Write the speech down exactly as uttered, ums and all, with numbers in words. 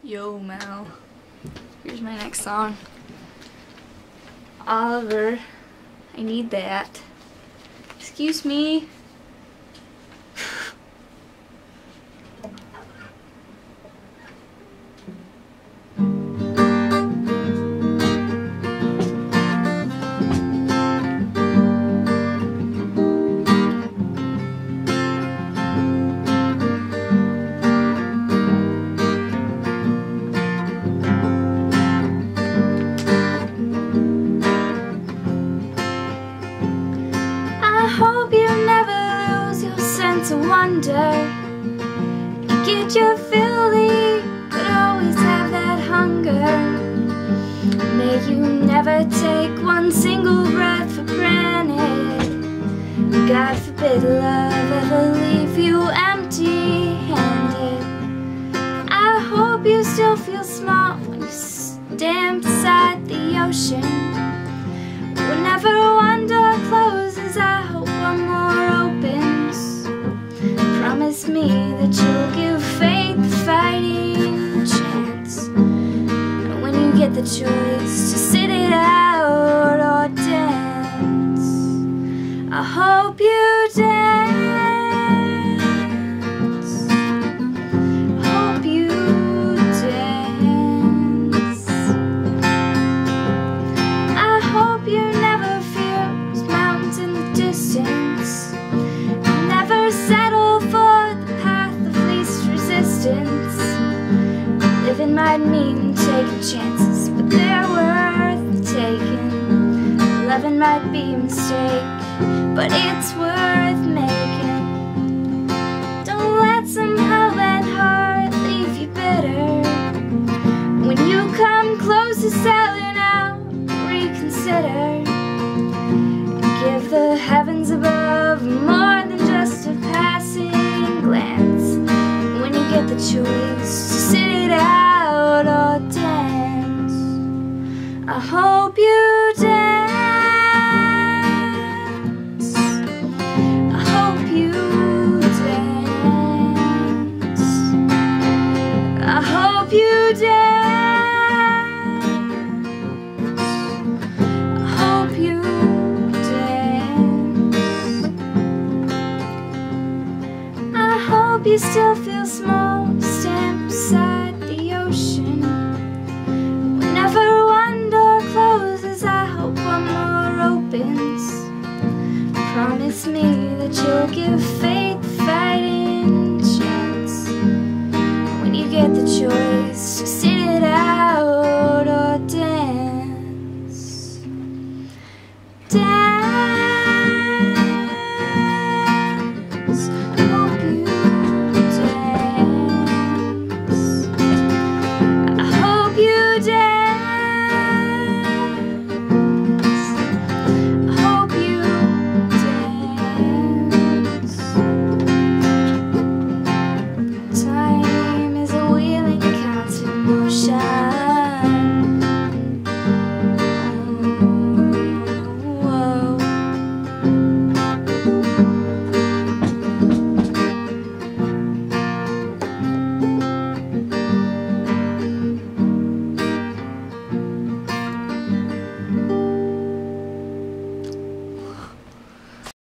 Yo, Mel. Here's my next song. Oliver, I need that. Excuse me. I hope you never lose your sense of wonder. You get your filly, but always have that hunger. May you never take one single breath for granted. God forbid love ever leave you empty-handed. I hope you still feel small when you stand beside the ocean. Whenever one door closes, I hope one more opens. Promise me that you'll give faith a fighting chance. And when you get the choice to sit it out or dance, I hope you dance. I hope you dance. I hope you never fear those mountains in the distance. Never settle for the path of least resistance. Living might mean taking chances, but they're worth taking. Loving might be a mistake, but it's worth making. Don't let somehow that heart leave you bitter. When you come close to selling out, reconsider. Give the heavens above more than just a passing glance. When you get the choice to sit it out or dance, I hope you dance. I hope you dance. I hope you dance. I hope you dance. I hope you still feel small, stand beside the ocean. Whenever one door closes, I hope one more opens. Promise me that you'll give faith a fighting chance. When you get the choice to sit it out